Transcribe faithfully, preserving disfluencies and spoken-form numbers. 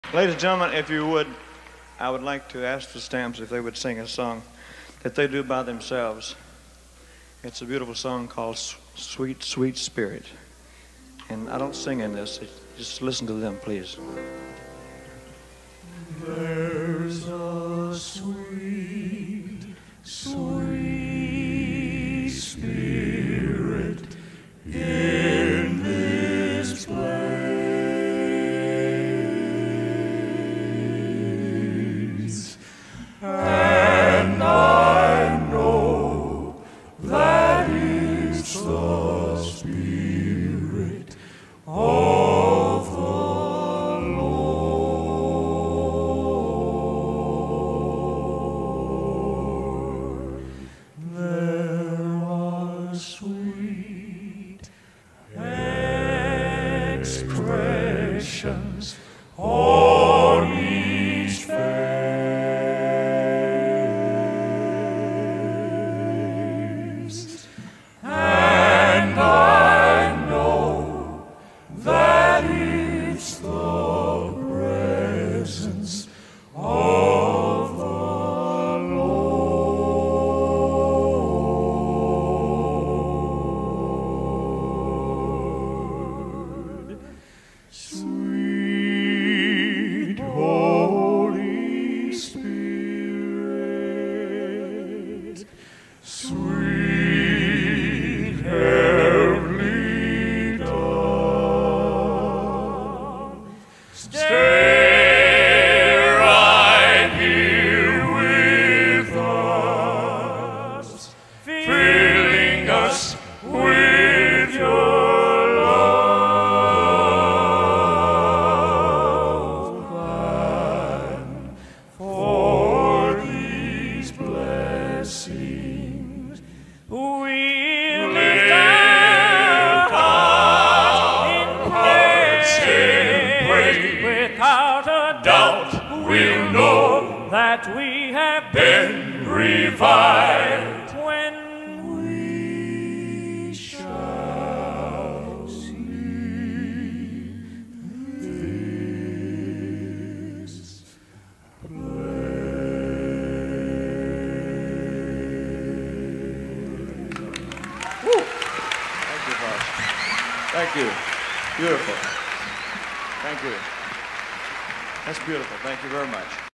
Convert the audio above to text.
Ladies and gentlemen, if you would, I would like to ask the Stamps if they would sing a song that they do by themselves. It's a beautiful song called Sweet, Sweet Spirit. And I don't sing in this, just listen to them, please. There's a sweet, sweet spirit in this place, and I know that it's the Spirit of the Lord. There are sweet expressions on each face, and I know that it's the presence of the Lord. Sweet Holy Spirit, sweet heavenly dove, stay right here with us, filling us with your love, and for these blessings we'll lift our hearts in praise. Without a doubt we'll know that we have been revived when we shall see this Thank you, Boss. Thank you. Beautiful. Thank you. That's beautiful. Thank you very much.